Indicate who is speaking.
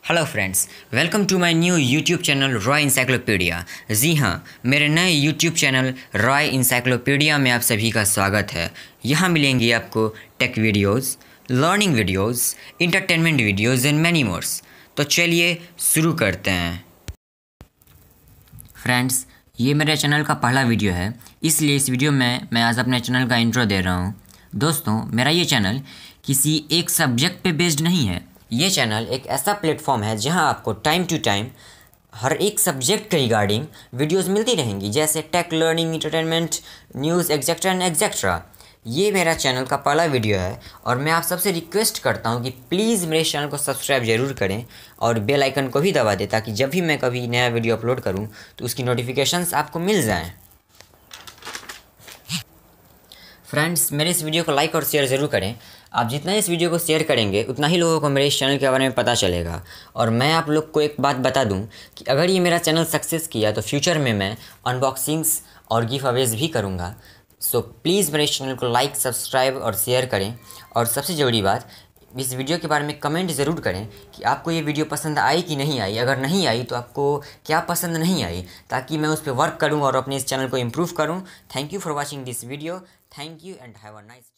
Speaker 1: Hello friends, welcome to my new YouTube channel Roy encyclopedia. जी हाँ, मेरे नए यूट्यूब चैनल रॉय इंसाइक्लोपीडिया में आप सभी का स्वागत है। यहाँ मिलेंगी आपको tech videos, learning videos, entertainment videos and many mores. तो चलिए शुरू करते हैं। फ्रेंड्स, ये मेरे चैनल का पहला वीडियो है, इसलिए इस वीडियो में मैं आज अपने चैनल का इंट्रो दे रहा हूँ। दोस्तों, मेरा ये चैनल किसी एक सब्जेक्ट पे बेस्ड नहीं है। ये चैनल एक ऐसा प्लेटफॉर्म है जहां आपको टाइम टू टाइम हर एक सब्जेक्ट के रिगार्डिंग वीडियोस मिलती रहेंगी, जैसे tech, learning, entertainment, news, etcetera and etcetera. ये मेरा चैनल का पहला वीडियो है और मैं आप सबसे रिक्वेस्ट करता हूं कि प्लीज़ मेरे चैनल को सब्सक्राइब ज़रूर करें और बेल आइकन को भी दबा दें, ताकि जब भी मैं कभी नया वीडियो अपलोड करूं तो उसकी नोटिफिकेशंस आपको मिल जाएँ। फ्रेंड्स, मेरे इस वीडियो को लाइक और शेयर ज़रूर करें। आप जितना इस वीडियो को शेयर करेंगे उतना ही लोगों को मेरे इस चैनल के बारे में पता चलेगा। और मैं आप लोग को एक बात बता दूं कि अगर ये मेरा चैनल सक्सेस किया तो फ्यूचर में मैं अनबॉक्सिंग्स और गिव अवेज भी करूँगा। सो प्लीज़ मेरे इस चैनल को लाइक, सब्सक्राइब और शेयर करें। और सबसे ज़रूरी बात, इस वीडियो के बारे में कमेंट ज़रूर करें कि आपको ये वीडियो पसंद आई कि नहीं आई। अगर नहीं आई तो आपको क्या पसंद नहीं आई, ताकि मैं उस पर वर्क करूं और अपने इस चैनल को इम्प्रूव करूं। Thank you for watching this video. Thank you and have a nice